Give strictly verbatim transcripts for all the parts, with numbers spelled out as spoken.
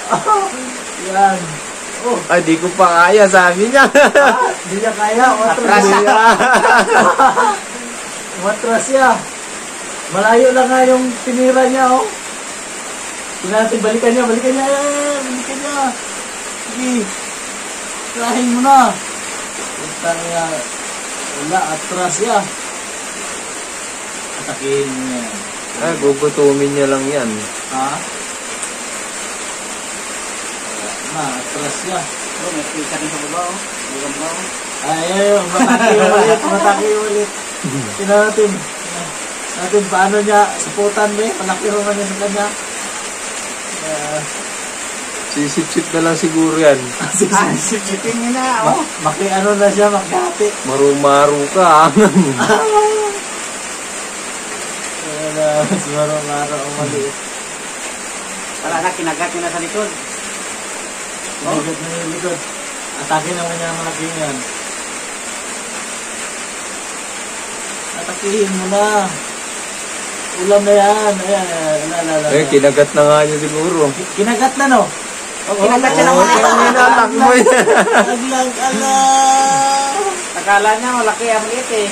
Yan. Oh. Ay, di ko pa kaya, sabi niya. Ah, di niya kaya. Matras siya. Matras siya. Malayo lang nga yung tinira niya, oh. Tingnan natin, balikan niya, balikan niya. Balikan niya. Sige. Tirahin mo na. Utang niya. Wala, atras siya. Atakin niya. Ay, gugutumin niya lang yan. Ha? Na, atras siya. Oh, may pisa rin sa baba, oh. Bukan ba, oh. Ay, ay, ay, matake yung ulit, matake yung ulit. Tingnan natin. Tingnan natin paano niya, saputan ba eh, malaki naman niya sa kanya. Uh, Sisip-sip na lang siguro yan. Ah, sip-sipin niya na, oh. maki ano na siya, makihati. Maru-maru ka. Ayan na, siguro maro ang maliit. Wala na, kinagat niya na sa likod. Kinagat na yung likod. Atake naman niya ang malaking yan. Atakihin mo na. Ulam na yan. Ayan, ayan, ayan, ayan. Eh, kinagat na nga niya siguro. Kinagat na, no? Oh, kinagat siya Oo, naman. kinagat mo yan. Aglang ala. Akala niya, malaki ang liit eh.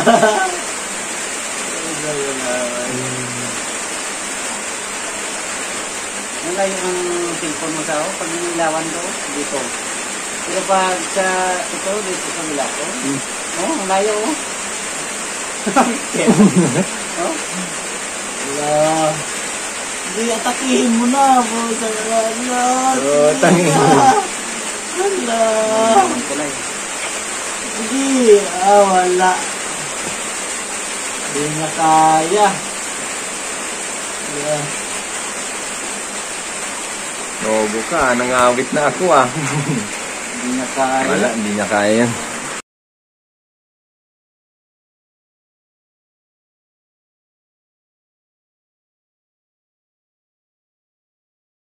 Malayo ang cellphone mo sa ako, pag ninilawan ko, dito. Pero pag sa ito, dito sa mila ko, Hmm. oh, ang layo, oh. Oh, Ala. Hindi, atakihin mo na. Puta ka na. Oo, tangin. Ala. naman ko na eh. Hindi. Ah, wala. Hindi niya kaya. Ala. Nobo ka, nangawit na ako ah. Hindi niya kaya. Wala, hindi niya kaya yan.